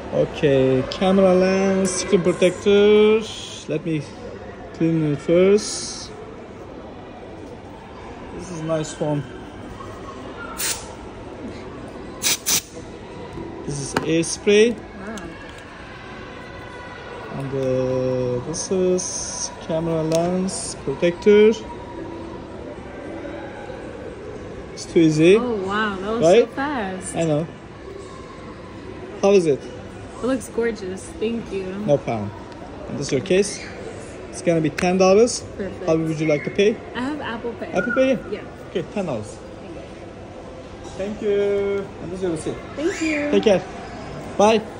Okay, camera lens, screen protector. Let me clean it first. This is a nice phone. This is air spray. Wow. And this is camera lens protector. It's too easy. Oh wow, that was Right? so fast. I know. How is it? It looks gorgeous. Thank you. No problem. And this is your case. It's gonna be $10. Perfect. How would you like to pay? I have Apple Pay. Apple Pay? Yeah. Okay, $10. Thank you. And this is your receipt. Thank you. Take care. Bye.